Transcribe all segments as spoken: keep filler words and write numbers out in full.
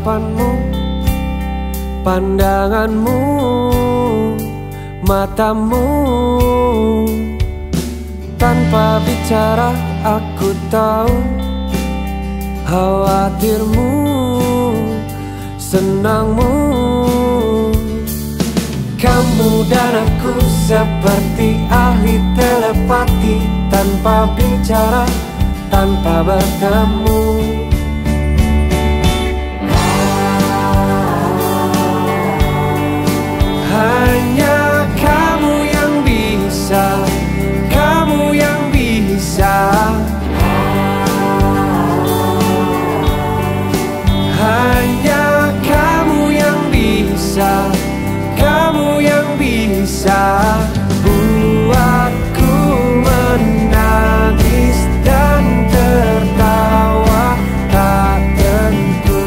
tatapanmu, pandanganmu, matamu. Tanpa bicara aku tahu khawatirmu, senangmu. Kamu dan aku seperti ahli telepati, tanpa bicara, tanpa bertemu. Hanya kamu yang bisa, kamu yang bisa. Hanya kamu yang bisa, kamu yang bisa buatku menangis dan tertawa tak tentu,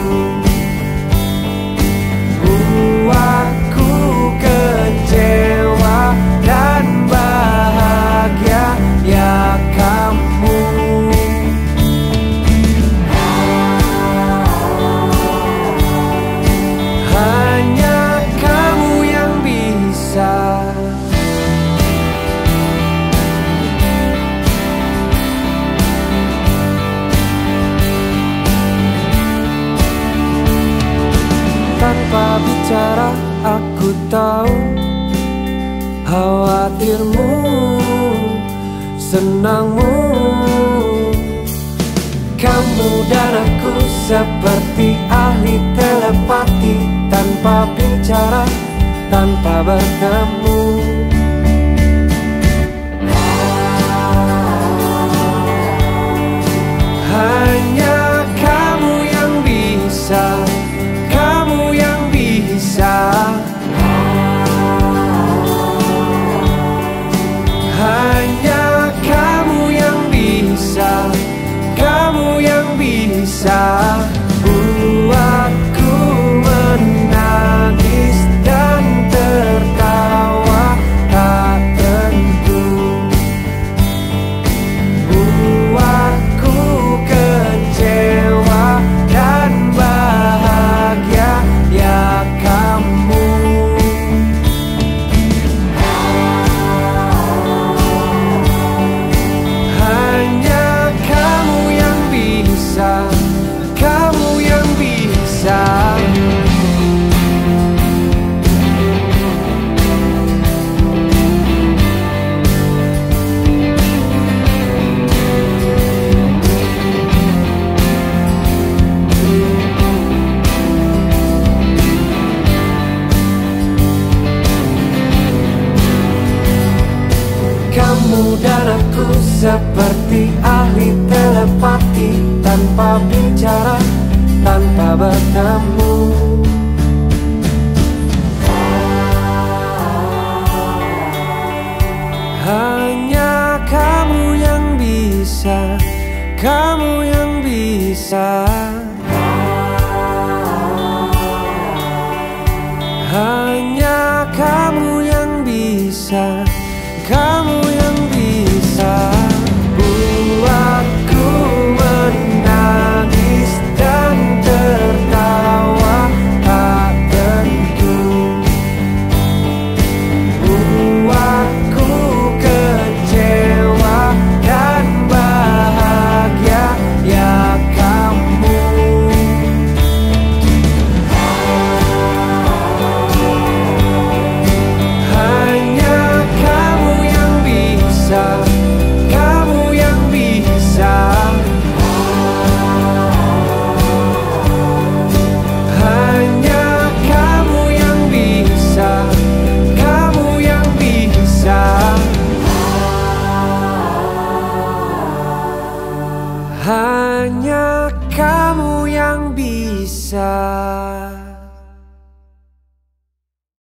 buatku kecewa dan bahagia, ya kamu. Hanya kamu yang bisa. Tanpa bicara aku tahu khawatirmu, senangmu. Kamu dan aku seperti ahli telepati, tanpa bicara, tanpa bertemu. Hanya kamu yang bisa, kamu yang bisa. Hanya kamu yang bisa, kamu yang bisa buatku menangis dan tertawa tak tentu, buatku kecewa dan bahagia, ya kamu. Hanya kamu yang bisa, kamu yang bisa. Kamu dan aku seperti ahli telepati, tanpa bicara, tanpa bertemu.